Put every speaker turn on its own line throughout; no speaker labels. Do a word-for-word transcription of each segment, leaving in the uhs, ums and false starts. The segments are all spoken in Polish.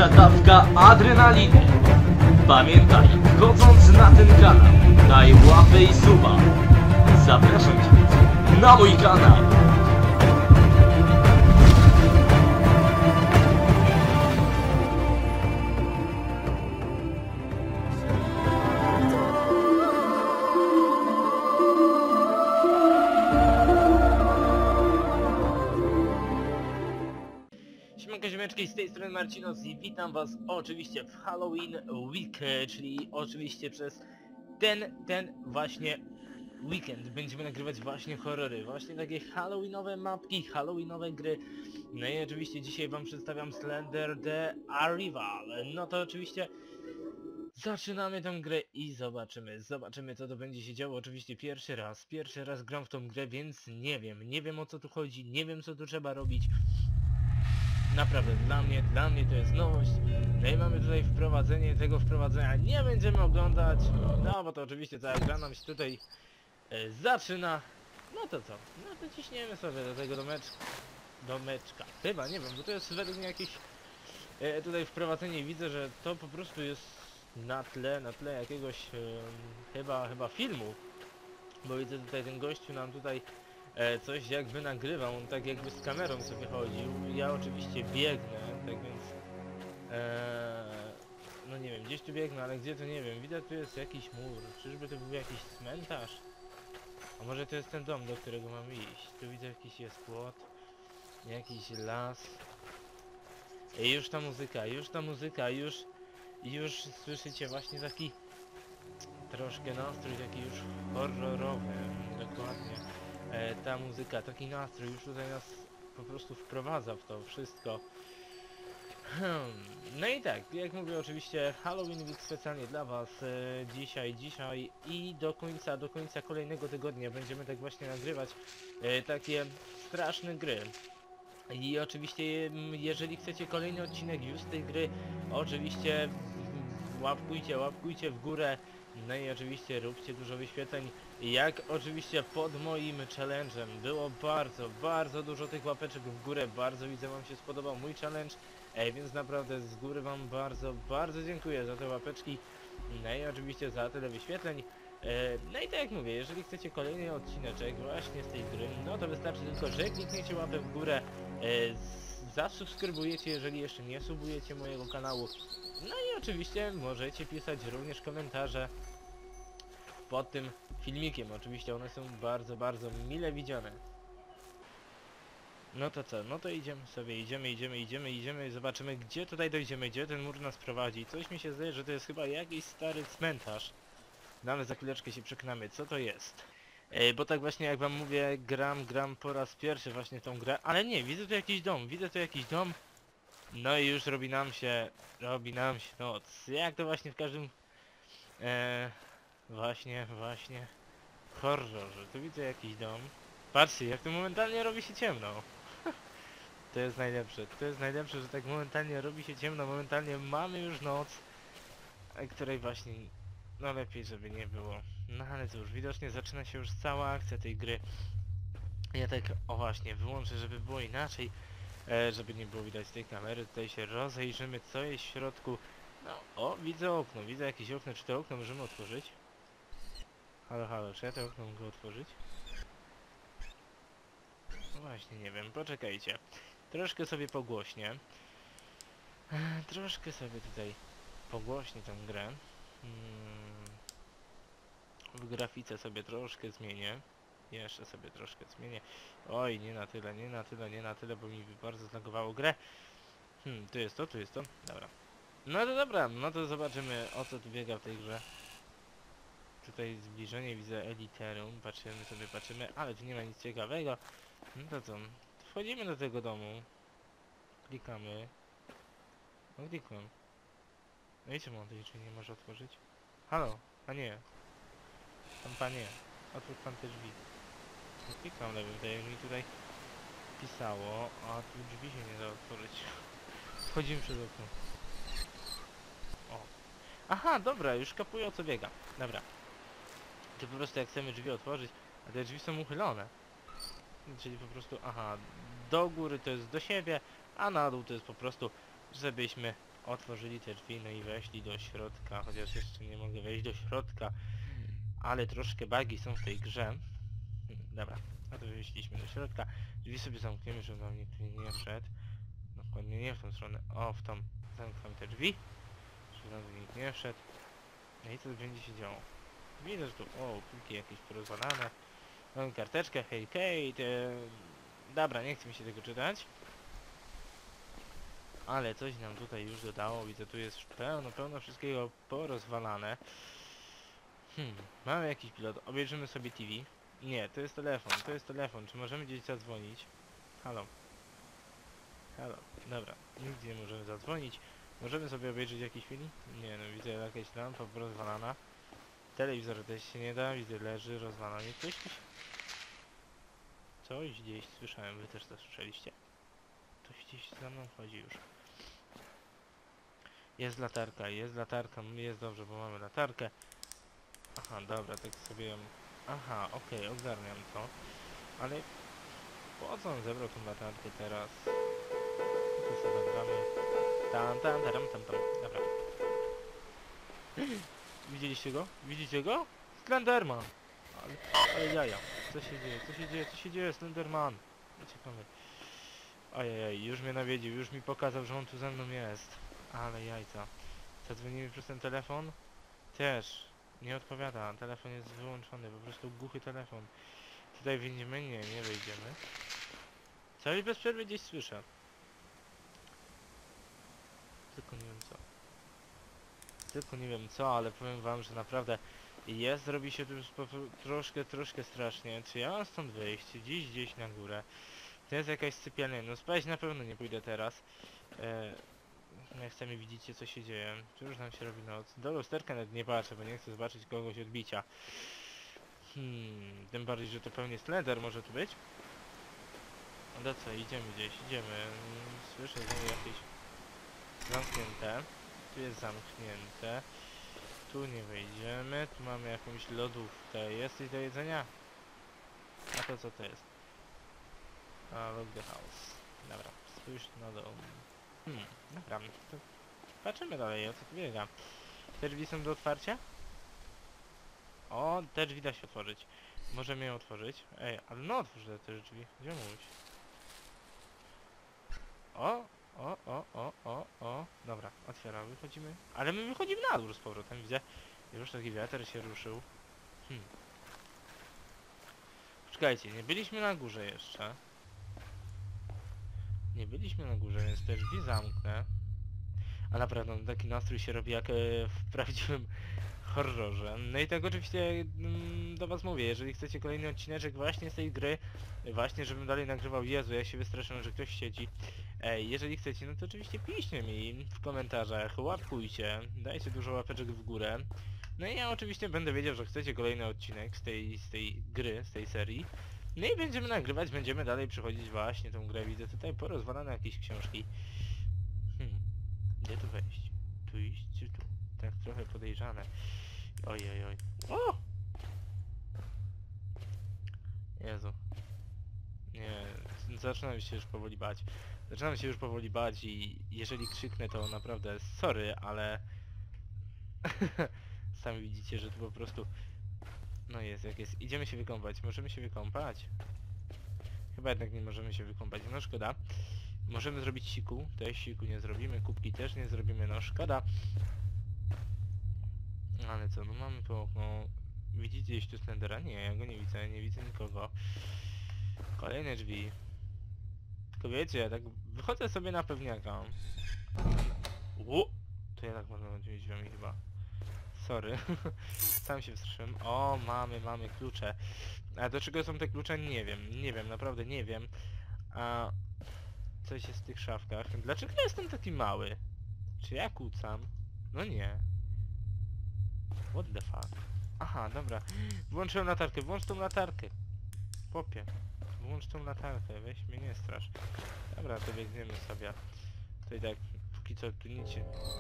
Pierwsza dawka adrenaliny. Pamiętaj, wchodząc na ten kanał, daj łapę i suba. Zapraszam Cię na mój kanał. Siemanko ziomeczki, z tej strony Marcinos i witam was oczywiście w Halloween Week, czyli oczywiście przez ten, ten właśnie weekend będziemy nagrywać właśnie horrory, właśnie takie halloweenowe mapki, halloweenowe gry. No i oczywiście dzisiaj wam przedstawiam Slender the Arrival. No to oczywiście zaczynamy tę grę i zobaczymy, zobaczymy co to będzie się działo. Oczywiście pierwszy raz, pierwszy raz gram w tą grę, więc nie wiem, nie wiem o co tu chodzi, nie wiem co tu trzeba robić. Naprawdę, dla mnie, dla mnie to jest nowość. No i mamy tutaj wprowadzenie, tego wprowadzenia nie będziemy oglądać. No bo to oczywiście cała gra nam się tutaj e, zaczyna. No to co? No to ciśniemy sobie do tego domeczka. Domeczka. Chyba, nie wiem, bo to jest według mnie jakieś e, tutaj wprowadzenie i widzę, że to po prostu jest na tle, na tle jakiegoś e, chyba, chyba filmu. Bo widzę tutaj ten gościu nam tutaj E, coś jakby nagrywał, on tak jakby z kamerą sobie chodził. Ja oczywiście biegnę, tak więc e, no nie wiem, gdzieś tu biegnę, ale gdzie to nie wiem. Widać tu jest jakiś mur, czyżby to był jakiś cmentarz? A może to jest ten dom, do którego mam iść? Tu widzę jakiś jest płot, jakiś las. I już ta muzyka, już ta muzyka, już już słyszycie właśnie taki troszkę nastrój taki już horrorowy, dokładnie. E, ta muzyka, taki nastrój już tutaj nas po prostu wprowadza w to wszystko. Hmm. No i tak, jak mówię oczywiście Halloween Week specjalnie dla was e, dzisiaj, dzisiaj i do końca, do końca kolejnego tygodnia będziemy tak właśnie nagrywać e, takie straszne gry. I oczywiście jeżeli chcecie kolejny odcinek już z tej gry, oczywiście łapkujcie, łapkujcie w górę. No i oczywiście róbcie dużo wyświetleń, jak oczywiście pod moim challenge'em. Było bardzo, bardzo dużo tych łapeczek w górę, bardzo widzę wam się spodobał mój challenge, e, więc naprawdę z góry wam bardzo, bardzo dziękuję za te łapeczki. No i oczywiście za tyle wyświetleń. E, no i tak jak mówię, jeżeli chcecie kolejny odcineczek właśnie z tej gry, no to wystarczy tylko, że klikniecie łapę w górę, e, zasubskrybujecie, jeżeli jeszcze nie subujecie mojego kanału. No i oczywiście możecie pisać również komentarze pod tym filmikiem. Oczywiście one są bardzo, bardzo mile widziane. No to co? No to idziemy sobie, idziemy, idziemy, idziemy, idziemy, zobaczymy gdzie tutaj dojdziemy, gdzie ten mur nas prowadzi. Coś mi się zdaje, że to jest chyba jakiś stary cmentarz. No ale za chwileczkę się przekonamy, co to jest. E, bo tak właśnie jak wam mówię, gram, gram po raz pierwszy właśnie tą grę, ale nie, widzę tu jakiś dom, widzę tu jakiś dom. No i już robi nam się, robi nam się noc. Jak to właśnie w każdym, e, właśnie, właśnie, horrorze. Tu widzę jakiś dom. Patrzcie, jak to momentalnie robi się ciemno. To jest najlepsze, to jest najlepsze, że tak momentalnie robi się ciemno, momentalnie mamy już noc, której właśnie, no lepiej żeby nie było. No ale cóż, widocznie zaczyna się już cała akcja tej gry. Ja tak, o właśnie, wyłączę, żeby było inaczej. E, żeby nie było widać tej kamery, tutaj się rozejrzymy co jest w środku. No, o, widzę okno, widzę jakieś okno, czy to okno możemy otworzyć? Halo, halo, czy ja to okno mogę otworzyć? No właśnie, nie wiem, poczekajcie. Troszkę sobie pogłośnię. E, troszkę sobie tutaj pogłośnię tę grę. Hmm. W grafice sobie troszkę zmienię. Jeszcze sobie troszkę zmienię. Oj, nie na tyle, nie na tyle, nie na tyle, bo mi bardzo zlagowało grę. Hmm, tu jest to, tu jest to. Dobra. No to dobra, no to zobaczymy o co tu biega w tej grze. Tutaj zbliżenie widzę Eliterum. Patrzymy sobie, patrzymy, ale tu nie ma nic ciekawego. No to co? Wchodzimy do tego domu. Klikamy. No klikłem. No i czemu on tej drzwi nie może otworzyć? Halo, a nie. Tam panie. Otwórz pan te drzwi. No klikam lewym, tak jak mi tutaj pisało, a tu drzwi się nie da otworzyć. Wchodzimy przez okno. O. Aha, dobra, już kapuję o co biega. Dobra. To po prostu jak chcemy drzwi otworzyć, a te drzwi są uchylone. Czyli po prostu, aha, do góry to jest do siebie, a na dół to jest po prostu, żebyśmy otworzyli te drzwi, no i weszli do środka, chociaż jeszcze nie mogę wejść do środka, ale troszkę bugi są w tej grze. Hmm, dobra, a to weszliśmy do środka, drzwi sobie zamkniemy, żeby nam nikt nie wszedł. Dokładnie nie w tą stronę, o w tą, zamknę te drzwi, żeby nam nikt nie wszedł. No i co będzie się działo? Widzę, że tu, o, półki jakieś porozwalane. Mam karteczkę, hej Kate, e... dobra, nie chce mi się tego czytać. Ale coś nam tutaj już dodało, widzę, tu jest pełno, pełno wszystkiego porozwalane. Hmm, mamy jakiś pilot, obejrzymy sobie T V. Nie, to jest telefon, to jest telefon, czy możemy gdzieś zadzwonić? Halo. Halo, dobra, nigdzie nie możemy zadzwonić. Możemy sobie obejrzeć jakiś film? Nie, no widzę jakaś lampa porozwalana. Telewizor też się nie da, widzę leży, rozwalony coś. Coś gdzieś słyszałem, wy też to słyszeliście? Ktoś gdzieś za mną chodzi już. Jest latarka, jest latarka, jest dobrze, bo mamy latarkę. Aha, dobra, tak sobie ją... Aha, okej, okay, ogarniam to. Ale po co on zebrał tą latarkę teraz? Tu sobie zagramy. Tam, tam, tam, tam, tam. Dobra. Widzieliście go? Widzicie go? Slenderman! Ale, ale jaja. Co się dzieje? Co się dzieje? Co się dzieje? Slenderman! Uciekamy. Ajajaj, już mnie nawiedził, już mi pokazał, że on tu ze mną jest. Ale jajca. Zadzwonimy przez ten telefon? Też. Nie odpowiada, telefon jest wyłączony, po prostu głuchy telefon. Tutaj wyjdziemy? Nie, nie wyjdziemy. Cały bez przerwy gdzieś słyszę. Tylko nie wiem co. Tylko nie wiem co, ale powiem wam, że naprawdę jest, robi się tu troszkę, troszkę strasznie. Czy ja mam stąd wyjść? Gdzieś, gdzieś na górę. To jest jakaś sypialnia. No spać na pewno nie pójdę teraz. E, jak sami widzicie, co się dzieje. Tu już nam się robi noc. Do lusterka nawet nie patrzę, bo nie chcę zobaczyć kogoś odbicia. Hmm, tym bardziej, że to pewnie Slender może tu być. No co, idziemy gdzieś, idziemy. Słyszę znowu jakieś zamknięte. Tu jest zamknięte. Tu nie wejdziemy. Tu mamy jakąś lodówkę. Jest coś do jedzenia? A to co to jest? A, look the house. Dobra, spójrz na dom. Hmm, dobra. To patrzymy dalej, o co tu biega. Te drzwi są do otwarcia? O, te drzwi da się otworzyć. Możemy je otworzyć. Ej, ale no otwórz te drzwi. Gdzie mówić? O, o, o, o, o, o. Dobra, otwieram, wychodzimy. Ale my wychodzimy na dół z powrotem, widzę. Już taki wiatr się ruszył. Hmm. Poczekajcie, nie byliśmy na górze jeszcze. Nie byliśmy na górze, więc te drzwi zamknę. A naprawdę, no, taki nastrój się robi jak e, w prawdziwym horrorze. No i tak oczywiście mm, do was mówię, jeżeli chcecie kolejny odcineczek właśnie z tej gry, właśnie żebym dalej nagrywał, Jezu, ja się wystraszę, że ktoś siedzi. Ej, jeżeli chcecie, no to oczywiście piszcie mi w komentarzach, łapkujcie, dajcie dużo łapeczek w górę. No i ja oczywiście będę wiedział, że chcecie kolejny odcinek z tej, z tej gry, z tej serii. No i będziemy nagrywać, będziemy dalej przechodzić właśnie tą grę. Widzę tutaj porozwalane jakieś książki. Hmm, gdzie tu wejść? Tu iść czy tu? Tak trochę podejrzane. Oj, oj, oj. O! Jezu. Nie, zaczynam się już powoli bać. Zaczynam się już powoli bać i jeżeli krzyknę, to naprawdę sorry, ale... Sami widzicie, że tu po prostu... No jest jak jest. Idziemy się wykąpać. Możemy się wykąpać? Chyba jednak nie możemy się wykąpać. No szkoda. Możemy zrobić siku. Też siku nie zrobimy. Kubki też nie zrobimy. No szkoda. Ale co, no mamy tu okno. Widzicie gdzieś tu Slendera? Nie, ja go nie widzę. Nie widzę nikogo. Kolejne drzwi. Tylko wiecie, ja tak wychodzę sobie na pewniaka. Ło! To ja tak można tymi drzwiami chyba. Sorry. Sam się wstrzymałem. O, mamy, mamy klucze. A do czego są te klucze? Nie wiem. Nie wiem, naprawdę nie wiem. A coś jest w tych szafkach. Dlaczego ja jestem taki mały? Czy ja kłócam? No nie. What the fuck? Aha, dobra. Włączyłem latarkę. Włącz tą latarkę. Popie. Włącz tą latarkę. Weź mnie nie strasz. Dobra, to biegniemy sobie. To i tak, póki co tu nic się...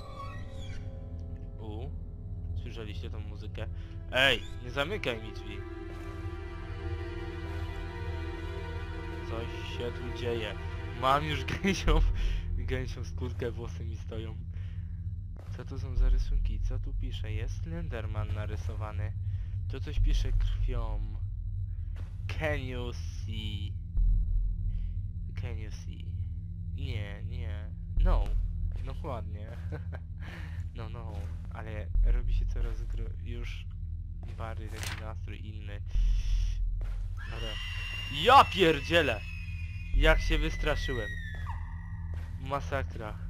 U. Słyszeliście tą muzykę? Ej, nie zamykaj mi drzwi. Coś się tu dzieje. Mam już gęsią, gęsią skórkę, włosy mi stoją. Co to są za rysunki? Co tu pisze? Jest Slenderman narysowany. To coś pisze krwią. Can you see? Can you see? Nie, nie. No. No ładnie. No, no. Ale robi się coraz gro... już bardziej taki nastrój inny. Dobra. Ja pierdzielę! Jak się wystraszyłem. Masakra.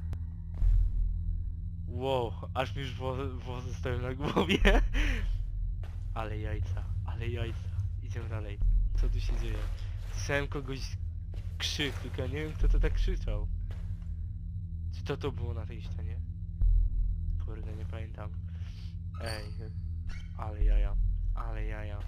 Wow, aż mi już wło- włosy stoją na głowie. Ale jajca, ale jajca. Idziemy dalej. Co tu się dzieje? Słyszałem kogoś krzyk, tylko ja nie wiem kto to tak krzyczał. Czy to to było na tej ścianie? Kurde, nie pamiętam. Ej, ale jaja, ale jaja.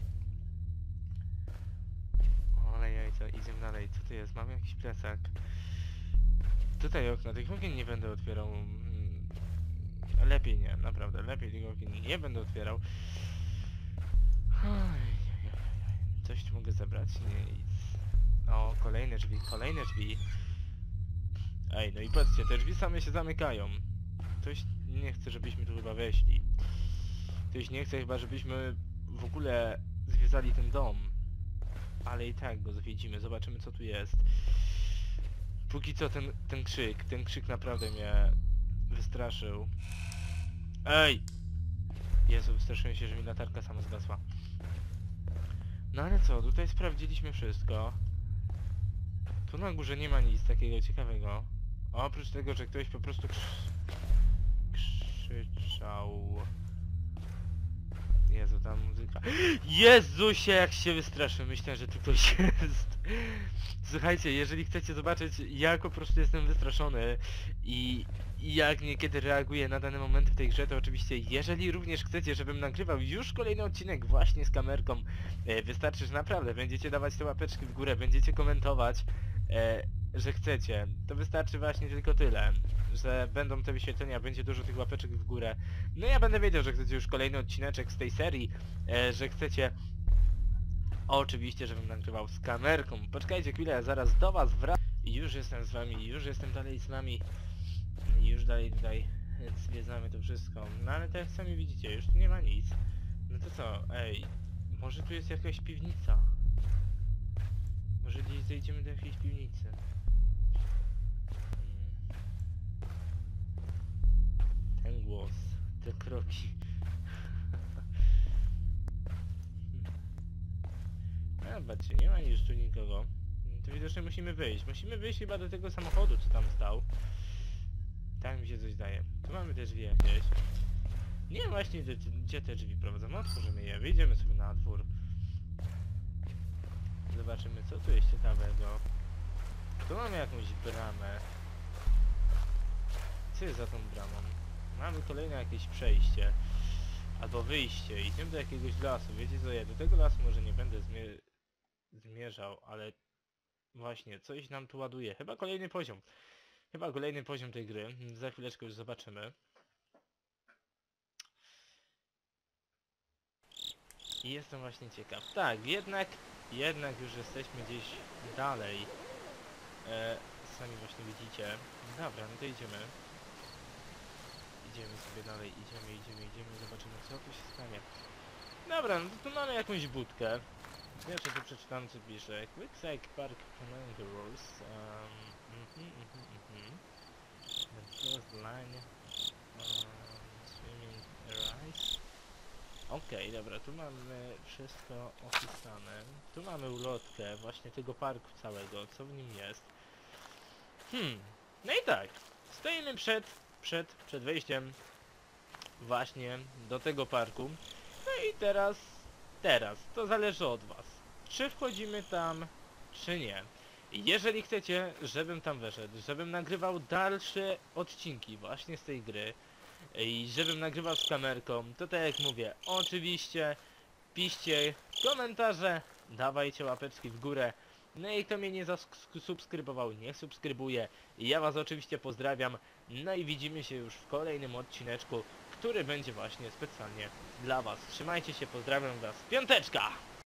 Ale jajca, idziemy dalej. Co to jest? Mamy jakiś plecak. Tutaj okna, tych okien nie będę otwierał. Mm, Lepiej nie, naprawdę, lepiej tych okien nie będę otwierał. Ojej, coś tu mogę zebrać? Nic. O, kolejne drzwi, kolejne drzwi. Ej, no i patrzcie, te drzwi same się zamykają. Ktoś nie chce, żebyśmy tu chyba weszli. Ktoś nie chce chyba, żebyśmy w ogóle zwiedzali ten dom. Ale i tak go zwiedzimy, zobaczymy co tu jest. Póki co ten, ten krzyk, ten krzyk naprawdę mnie wystraszył. Ej! Jezu, wystraszyłem się, że mi latarka sama zgasła. No ale co, tutaj sprawdziliśmy wszystko. Tu na górze nie ma nic takiego ciekawego. Oprócz tego, że ktoś po prostu krz... krzyczał. Jezu, ta muzyka. Jezusie, jak się wystraszyłem. Myślałem, że tu ktoś jest. Słuchajcie, jeżeli chcecie zobaczyć, jak po prostu jestem wystraszony i i jak niekiedy reaguję na dane momenty w tej grze, to oczywiście, jeżeli również chcecie, żebym nagrywał już kolejny odcinek właśnie z kamerką, e, wystarczy, że naprawdę będziecie dawać te łapeczki w górę, będziecie komentować, e, że chcecie. To wystarczy właśnie tylko tyle, że będą te wyświetlenia, będzie dużo tych łapeczek w górę. No ja będę wiedział, że chcecie już kolejny odcineczek z tej serii, e, że chcecie... Oczywiście, żebym nagrywał z kamerką. Poczekajcie chwilę, ja zaraz do was wracam. I już jestem z wami, już jestem dalej z wami. I już dalej tutaj zwiedzamy to wszystko. No ale tak jak sami widzicie, już tu nie ma nic. No to co, ej, może tu jest jakaś piwnica? Może gdzieś zejdziemy do jakiejś piwnicy? Hmm. Ten głos, te kroki. A patrzcie, nie ma już tu nikogo. To widocznie musimy wyjść. Musimy wyjść chyba do tego samochodu, co tam stał. Tak mi się coś daje. Tu mamy te drzwi jakieś. Nie wiem właśnie, gdzie, gdzie te drzwi prowadzą. Otworzymy je, wyjdziemy sobie na dwór. Zobaczymy, co tu jest ciekawego. Tu mamy jakąś bramę. Co jest za tą bramą? Mamy kolejne jakieś przejście. Albo wyjście. Idziemy do jakiegoś lasu. Wiecie co, ja do tego lasu może nie będę zmie zmierzał, ale... Właśnie, coś nam tu ładuje. Chyba kolejny poziom. Chyba kolejny poziom tej gry. Za chwileczkę już zobaczymy. I jestem właśnie ciekaw. Tak, jednak, jednak już jesteśmy gdzieś dalej. E, sami właśnie widzicie. Dobra, no to idziemy. Idziemy sobie dalej, idziemy, idziemy, idziemy, zobaczymy co tu się stanie. Dobra, no to tu mamy jakąś budkę. Pierwsze tu przeczytam co pisze. Quickside Park Commanders. Um, mhm, mhm, mhm. The first line. Um, swimming rise. Okej, okay, dobra, tu mamy wszystko opisane. Tu mamy ulotkę właśnie tego parku całego, co w nim jest. Hmm, no i tak. Stoimy przed, przed, przed wejściem właśnie do tego parku. No i teraz, teraz, to zależy od was. Czy wchodzimy tam, czy nie. Jeżeli chcecie, żebym tam weszedł, żebym nagrywał dalsze odcinki właśnie z tej gry i żebym nagrywał z kamerką, to tak jak mówię, oczywiście piszcie komentarze, dawajcie łapeczki w górę. No i kto mnie nie zasubskrybował, niech subskrybuje. Ja was oczywiście pozdrawiam. No i widzimy się już w kolejnym odcineczku, który będzie właśnie specjalnie dla was. Trzymajcie się, pozdrawiam was. Piąteczka!